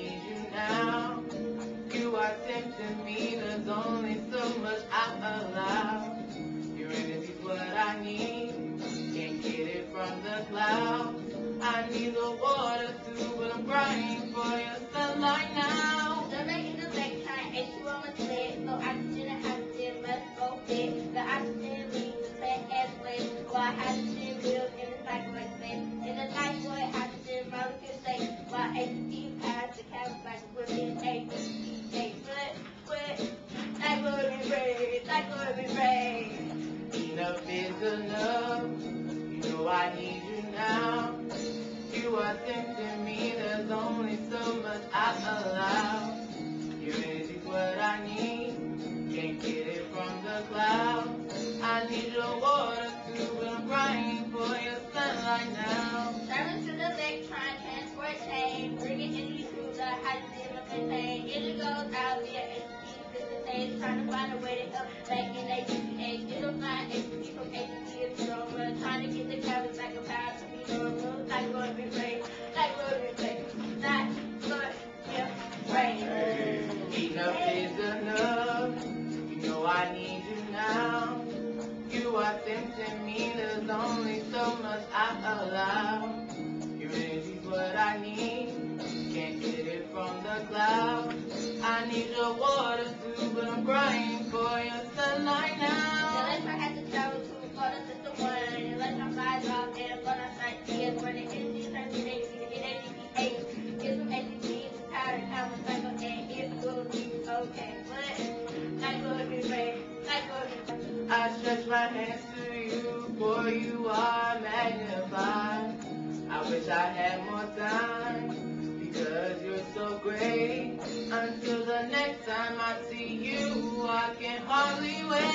need you now. You are tempting me, there's only so much I allow. Your energy's what I need, can't get it from the clouds. I need the water too, but I'm crying for your sunlight now. The lake in the lake trying to you on my sled, so oxygen and hydrogen must go fit. The oxygen leaves the plant as waste, while hydrogen lives in the cycloid space. In the cycloid, hydrogen molecules stay, while ATP pass the carbon cycle within ATP. Cycloid membrane. Enough is enough, you know I need you now. You are tempting me, there's only so much I allow. Your energy's what I need, can't get it from the clouds. I need your water too, but I'm crying for your sunlight now. Traveling to the electron transport chain, bringing energy to the hydrogen must maintain. It goes out via ATP synthase, trying to find a way to help back in ATPH. It'll find ATP from ATP is normal, trying to get the carbon cycle power to be normal. Cycloid membrane, not good, yeah, brain. Enough is enough, you know I need you now. You are tempting me, there's only so much I allow. Your energy's what I need, can't get it from the clouds. I need your water too, but I'm crying for your sunlight now. The electron has to travel to photosystem 1. The electron flies off and photosynthesis is where the energy turns to ATPH. It's from ATP to power the carbon cycle and it will be okay. But cycloid membrane. I stretch my hands to you, for you are magnified. I wish I had more time, because you're so great. Until the next time I see you, I can hardly wait.